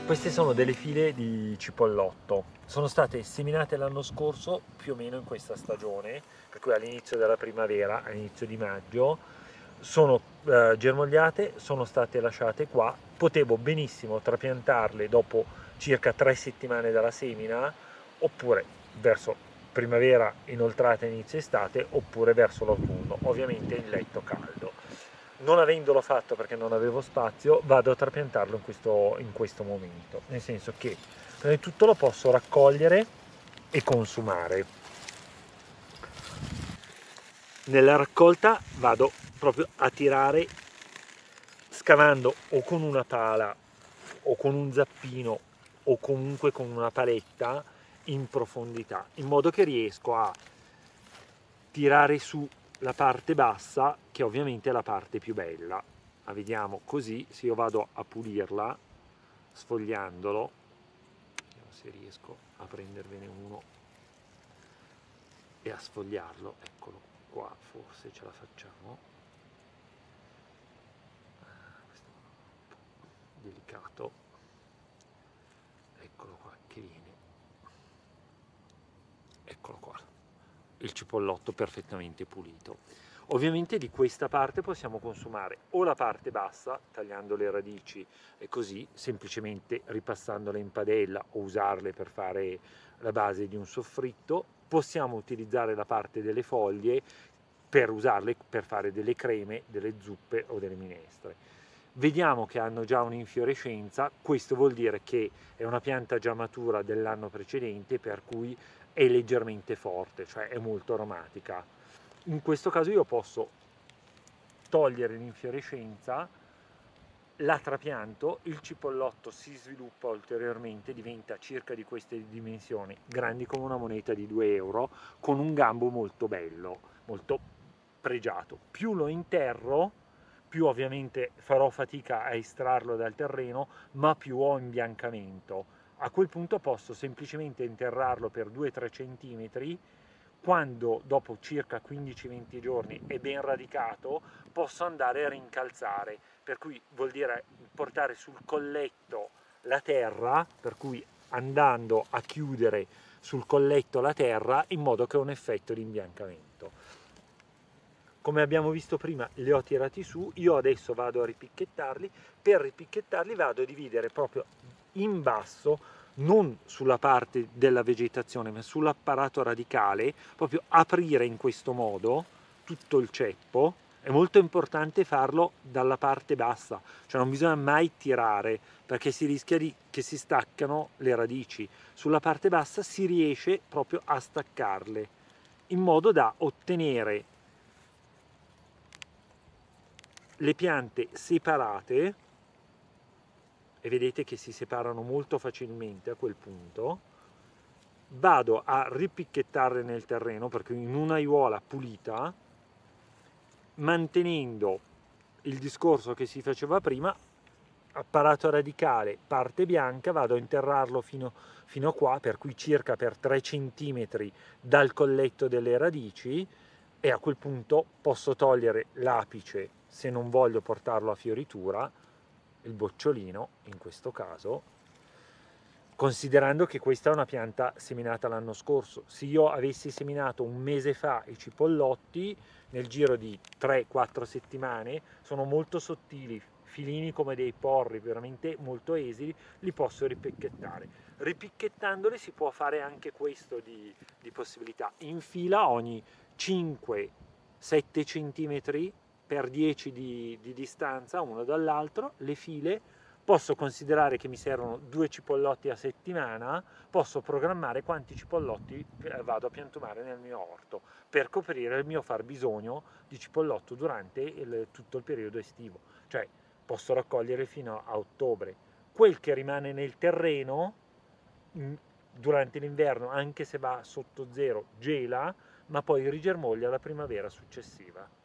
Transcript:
Queste sono delle file di cipollotto, sono state seminate l'anno scorso più o meno in questa stagione, per cui all'inizio della primavera, all'inizio di maggio, sono germogliate, sono state lasciate qua, potevo benissimo trapiantarle dopo circa 3 settimane dalla semina, oppure verso primavera inoltrata inizio estate, oppure verso l'autunno, ovviamente in letto caldo. Non avendolo fatto perché non avevo spazio, vado a trapiantarlo in questo momento, nel senso che prima di tutto lo posso raccogliere e consumare. Nella raccolta vado proprio a tirare scavando o con una pala o con un zappino o comunque con una paletta in profondità, in modo che riesco a tirare su la parte bassa, che ovviamente è la parte più bella. La vediamo così, se io vado a pulirla sfogliandolo, vediamo se riesco a prendervene uno e a sfogliarlo, eccolo qua, forse ce la facciamo. Questo è un po' delicato, eccolo qua che viene, eccolo qua, il cipollotto perfettamente pulito. Ovviamente di questa parte possiamo consumare o la parte bassa, tagliando le radici e così, semplicemente ripassandole in padella o usarle per fare la base di un soffritto. Possiamo utilizzare la parte delle foglie per usarle per fare delle creme, delle zuppe o delle minestre. Vediamo che hanno già un'infiorescenza, questo vuol dire che è una pianta già matura dell'anno precedente, per cui è leggermente forte, cioè è molto aromatica. In questo caso io posso togliere l'infiorescenza, la trapianto, il cipollotto si sviluppa ulteriormente, diventa circa di queste dimensioni, grandi come una moneta di 2 euro, con un gambo molto bello, molto pregiato. Più lo interro, più ovviamente farò fatica a estrarlo dal terreno, ma più ho imbiancamento. A quel punto posso semplicemente interrarlo per 2-3 centimetri. Quando dopo circa 15-20 giorni è ben radicato, posso andare a rincalzare, per cui vuol dire portare sul colletto la terra, per cui andando a chiudere sul colletto la terra in modo che ho un effetto di imbiancamento. Come abbiamo visto prima, li ho tirati su, io adesso vado a ripicchettarli. Per ripicchettarli vado a dividere proprio in basso, non sulla parte della vegetazione ma sull'apparato radicale, proprio aprire in questo modo tutto il ceppo. È molto importante farlo dalla parte bassa, cioè non bisogna mai tirare perché si rischia che si staccano le radici. Sulla parte bassa si riesce proprio a staccarle in modo da ottenere le piante separate, e vedete che si separano molto facilmente a quel punto. Vado a ripicchettarle nel terreno, perché in un'aiuola pulita, mantenendo il discorso che si faceva prima, apparato radicale, parte bianca, vado a interrarlo fino a qua, per cui circa per 3 centimetri dal colletto delle radici, e a quel punto posso togliere l'apice se non voglio portarlo a fioritura, il bocciolino in questo caso, considerando che questa è una pianta seminata l'anno scorso. Se io avessi seminato un mese fa i cipollotti, nel giro di 3-4 settimane, sono molto sottili, filini come dei porri, veramente molto esili, li posso ripicchettare. Ripicchettandoli si può fare anche questo di possibilità. In fila ogni 5-7 cm per 10 di distanza uno dall'altro, le file. Posso considerare che mi servono 2 cipollotti a settimana, posso programmare quanti cipollotti vado a piantumare nel mio orto per coprire il mio fabbisogno di cipollotto durante tutto il periodo estivo, cioè posso raccogliere fino a ottobre. Quel che rimane nel terreno durante l'inverno, anche se va sotto zero, gela, ma poi rigermoglia la primavera successiva.